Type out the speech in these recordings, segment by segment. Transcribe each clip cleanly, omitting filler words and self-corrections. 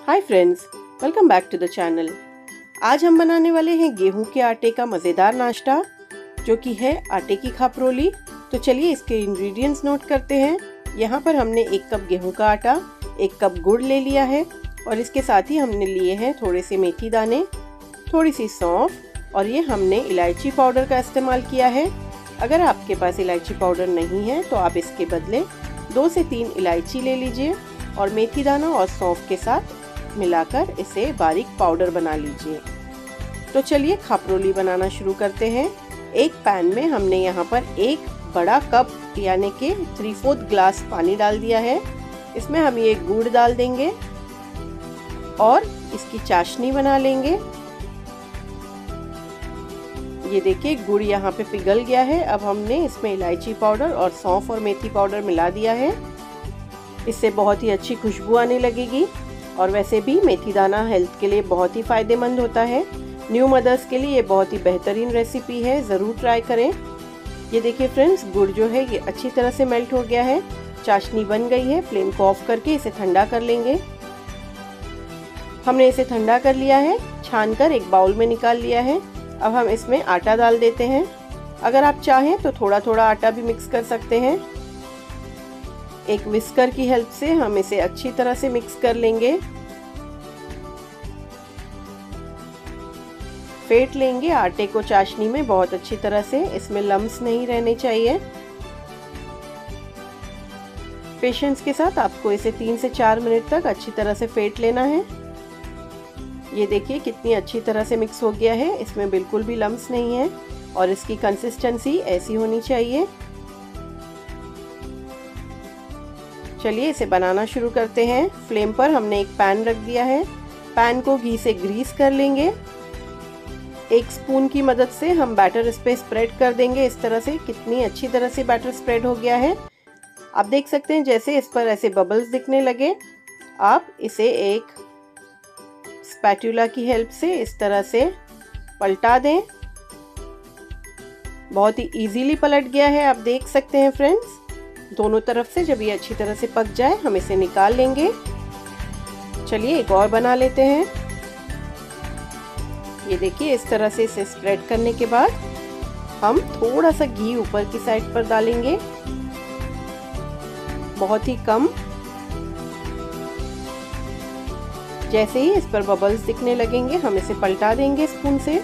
Hi friends, welcome back to the channel. आज हम बनाने वाले हैं गेहूं के आटे का मज़ेदार नाश्ता जो कि है आटे की खापरोली। तो चलिए इसके इंग्रेडिएंट्स नोट करते हैं। यहाँ पर हमने 1 कप गेहूं का आटा, 1 कप गुड़ ले लिया है और इसके साथ ही हमने लिए हैं थोड़े से मेथी दाने, थोड़ी सी सौंफ और ये हमने इलायची पाउडर का इस्तेमाल किया है। अगर आपके पास इलायची पाउडर नहीं है तो आप इसके बदले 2 से 3 इलायची ले लीजिए और मेथी दाना और सौंफ के साथ मिलाकर इसे बारीक पाउडर बना लीजिए। तो चलिए खापरोली बनाना शुरू करते हैं। एक पैन में हमने यहाँ पर 1 बड़ा कप यानी कि 3/4 ग्लास पानी डाल दिया है। इसमें हम ये गुड़ डाल देंगे और इसकी चाशनी बना लेंगे। ये देखिए गुड़ यहाँ पे पिघल गया है। अब हमने इसमें इलायची पाउडर और सौंफ और मेथी पाउडर मिला दिया है। इससे बहुत ही अच्छी खुशबू आने लगेगी और वैसे भी मेथी दाना हेल्थ के लिए बहुत ही फ़ायदेमंद होता है। न्यू मदर्स के लिए ये बहुत ही बेहतरीन रेसिपी है, ज़रूर ट्राई करें। ये देखिए फ्रेंड्स, गुड़ जो है ये अच्छी तरह से मेल्ट हो गया है, चाशनी बन गई है। फ्लेम को ऑफ करके इसे ठंडा कर लेंगे। हमने इसे ठंडा कर लिया है, छानकर एक बाउल में निकाल लिया है। अब हम इसमें आटा डाल देते हैं। अगर आप चाहें तो थोड़ा थोड़ा आटा भी मिक्स कर सकते हैं। एक विस्कर की हेल्प से हम इसे अच्छी तरह से मिक्स कर लेंगे। फेंट लेंगे आटे को चाशनी में बहुत अच्छी तरह से, इसमें लम्स नहीं रहने चाहिए। पेशेंस के साथ आपको इसे 3 से 4 मिनट तक अच्छी तरह से फेंट लेना है। ये देखिए कितनी अच्छी तरह से मिक्स हो गया है, इसमें बिल्कुल भी लम्स नहीं है और इसकी कंसिस्टेंसी ऐसी होनी चाहिए। चलिए इसे बनाना शुरू करते हैं। फ्लेम पर हमने एक पैन रख दिया है। पैन को घी से ग्रीस कर लेंगे। 1 स्पून की मदद से हम बैटर इस पे स्प्रेड कर देंगे। इस तरह से कितनी अच्छी तरह से बैटर स्प्रेड हो गया है। आप देख सकते हैं जैसे इस पर ऐसे बबल्स दिखने लगे। आप इसे एक स्पैटुला की हेल्प से इस तरह से पलटा दें। बहुत ही इजीली पलट गया है, आप देख सकते हैं फ्रेंड्स। दोनों तरफ से जब ये अच्छी तरह से पक जाए हम इसे निकाल लेंगे। चलिए एक और बना लेते हैं। ये देखिए इस तरह से इसे स्प्रेड करने के बाद हम थोड़ा सा घी ऊपर की साइड पर डालेंगे, बहुत ही कम। जैसे ही इस पर बबल्स दिखने लगेंगे हम इसे पलटा देंगे स्पून से।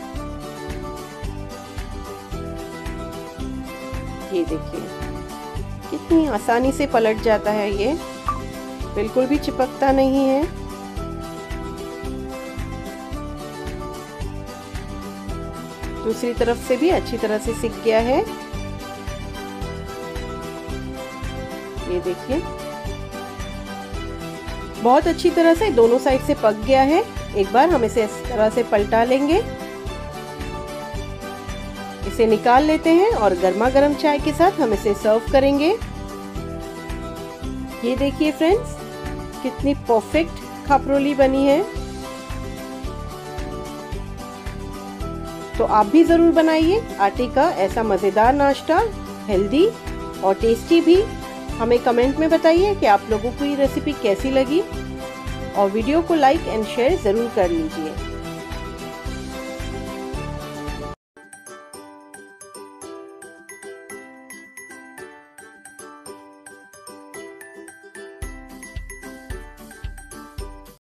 ये देखिए कितनी आसानी से पलट जाता है, ये बिल्कुल भी चिपकता नहीं है। दूसरी तरफ से भी अच्छी तरह से सिक गया है। ये देखिए बहुत अच्छी तरह से दोनों साइड से पक गया है। एक बार हम इसे इस तरह से पलटा लेंगे। इसे निकाल लेते हैं और गर्मा गर्म चाय के साथ हम इसे सर्व करेंगे। ये देखिए फ्रेंड्स कितनी परफेक्ट खापरोली बनी है। तो आप भी जरूर बनाइए आटे का ऐसा मजेदार नाश्ता, हेल्दी और टेस्टी भी। हमें कमेंट में बताइए कि आप लोगों को ये रेसिपी कैसी लगी और वीडियो को लाइक एंड शेयर जरूर कर लीजिए।